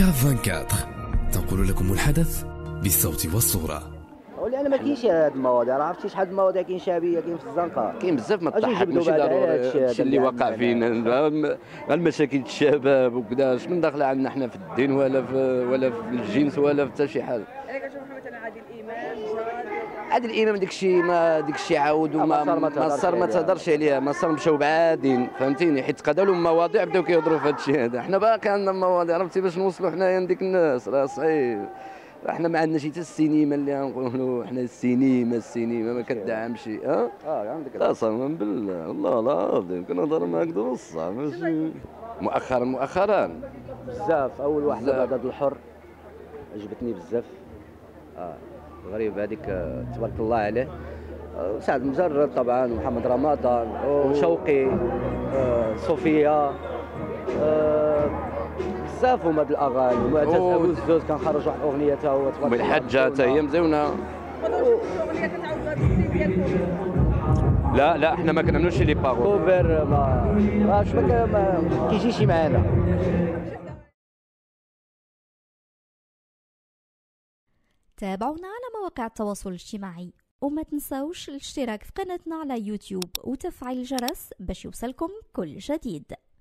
كاف 24 تنقل لكم الحدث بالصوت والصورة. ولأن ما كاينش هاد المواضيع، راه عرفتي شحال المواضيع كاين شعبيه كاين في الزنقه، كاين بزاف ما تضحك ماشي ضروري هادشي اللي واقع فينا المشاكل الشباب وكذا اش من داخله عندنا حنا في الدين ولا في الجنس ولا في حتى شي حاجه. انا كنشوف مثلا عادل الامام داكشي عاود وما صار ما تهضرش عليها، ما صار مشاو بعادين فهمتيني، حيت قدا لهم مواضيع بداو كيهضروا في هادشي هذا. حنا باقي عندنا مواضيع عرفتي باش نوصلوا حنايا لديك الناس راه صعيب. احنا ما عندناش حتى السينما اللي غنقولوا حنا السينما ما كدعمش عندك قسما بالله والله العظيم كنهضر معاك بصح ماشي مؤخرا بزاف. اول واحده بعد الحر عجبتني بزاف، الغريب هذيك تبارك الله عليه، سعد مجرد طبعا، محمد رمضان وشوقي، صوفيا، بزاف هما الاغاني، معتز ابو الزوز كان خرج واحد الاغنيه تا هو تبارك الله بالحجه حتى هي مزيونه. لا احنا ما كنعملوش لي باغو كوفر، ما كيجيش معانا. تابعونا على مواقع التواصل الاجتماعي، وما تنساوش الاشتراك في قناتنا على يوتيوب وتفعيل الجرس باش يوصلكم كل جديد.